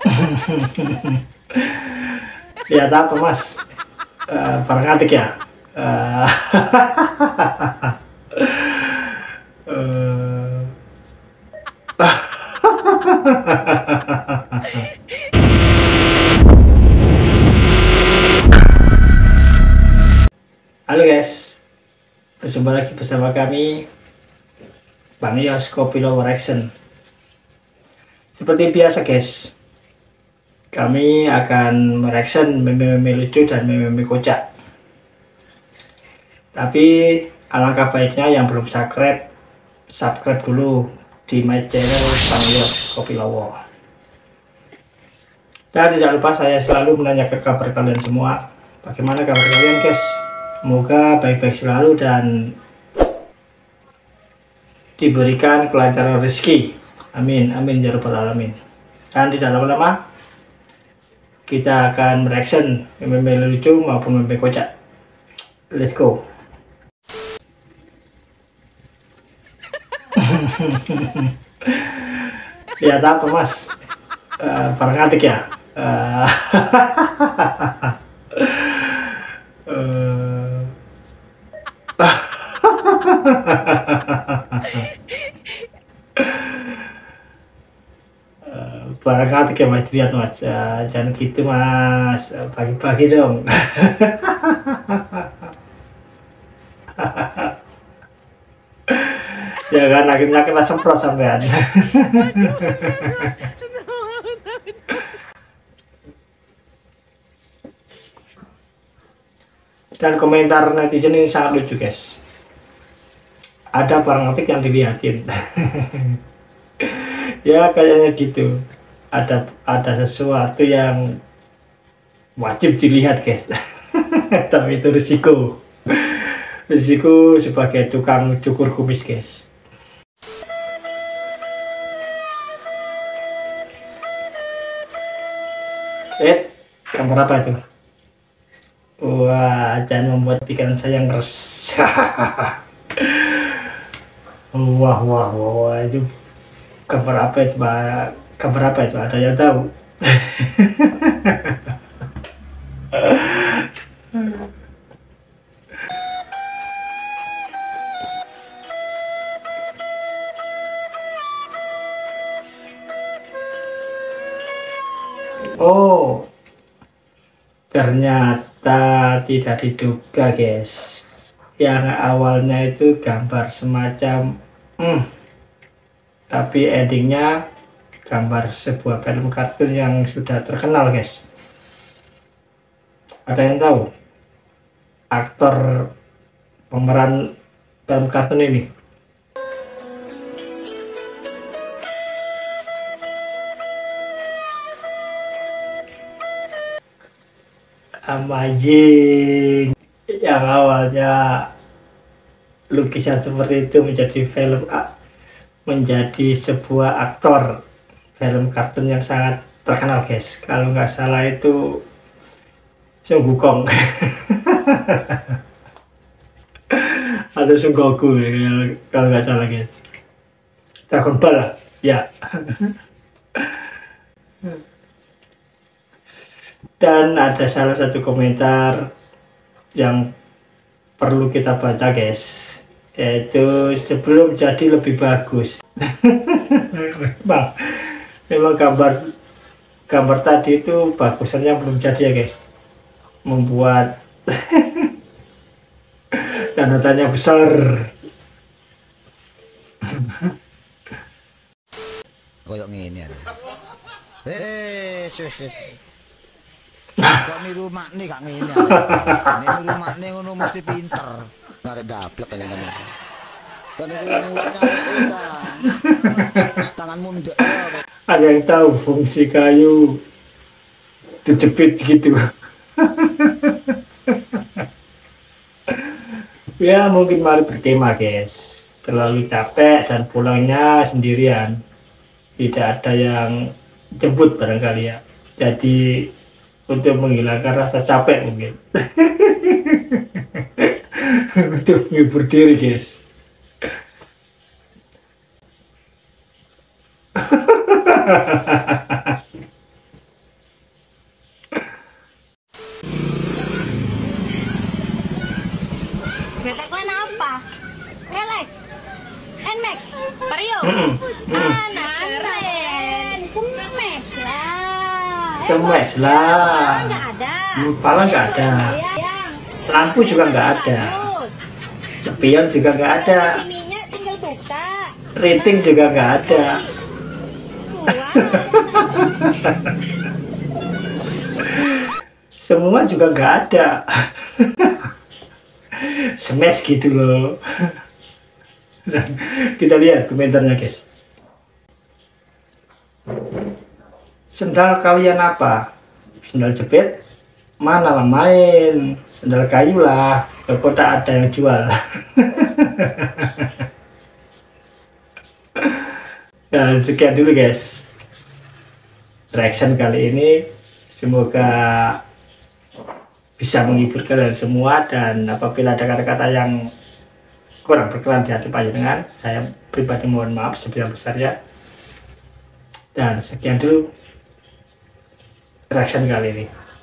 Lihat apa mas? Barang antik ya? Eh, eh, Halo guys, berjumpa lagi bersama kami Bang Yos Kopi Lower Action. Seperti biasa guys, kami akan mereaction meme-meme lucu dan meme-meme kocak. Tapi alangkah baiknya yang belum subscribe dulu di my channel Bang Yos Kopi Lower. Dan tidak lupa saya selalu menanyakan kabar kalian semua. Bagaimana kabar kalian guys? Semoga baik-baik selalu dan diberikan kelancaran rezeki. Amin, amin ya rabbal alamin. Dan tidak lama-lama kita akan mereaction meme lucu maupun meme kocak. Let's go. Lihat apa mas? Barang antik ya? Barang antik ya mas, lihat mas. Jangan gitu mas, bagi-bagi dong. Ya kan, akhirnya kena semprot sampean. Dan komentar netizen ini sangat lucu guys. Ada barang antik yang dilihatin. Ya kayaknya gitu. Ada sesuatu yang wajib dilihat guys. Tapi itu risiko sebagai tukang cukur kumis guys. Gambar apa itu? Wah, jangan membuat pikiran saya ngeres. Wah, itu gambar apa itu, Pak? Gambar apa itu? Ada yang tahu? Oh, ternyata tidak diduga guys. Yang awalnya itu gambar semacam tapi endingnya gambar sebuah film kartun yang sudah terkenal guys. Ada yang tahu aktor pemeran film kartun ini? Amazing. Yang awalnya lukisan seperti itu menjadi sebuah aktor film kartun yang sangat terkenal guys. Kalau nggak salah itu Son Gukong atau Son Goku kalau nggak salah guys. Dragon Ball lah ya. Dan ada salah satu komentar yang perlu kita baca guys, yaitu sebelum jadi lebih bagus. Memang gambar tadi itu bagusannya belum jadi ya guys, membuat tanda tanya besar. Koyok ngene. Kok niru makne gak ngene. Niru makne ngono mesti pinter. Ngarep daplek kene kan. Kan niru tanganmu ndek. Ada yang tahu fungsi kayu dijepit gitu? Ya mungkin mari berkemah guys. Terlalu capek dan pulangnya sendirian. Tidak ada yang jemput barangkali ya. Jadi untuk menghilangkan rasa capek mungkin. Untuk menghibur diri guys. Smash lah. Nggak ada. Pala nggak ada. Lampu juga nggak ada. Spion juga nggak ada. Si minyak tinggal buka. Rating juga nggak ada. Semua juga nggak ada. Smash gitu loh. Nah, kita lihat komentarnya guys. Sendal kalian apa? Sendal jepit? Mana lah main? Sendal kayu lah. Ke kota ada yang jual. Dan sekian dulu guys reaction kali ini. Semoga bisa menghibur kalian semua, dan apabila ada kata-kata yang kurang berkenan di hati panjenengan, saya pribadi mohon maaf sebesar-besarnya. Dan sekian dulu reaction kali ini.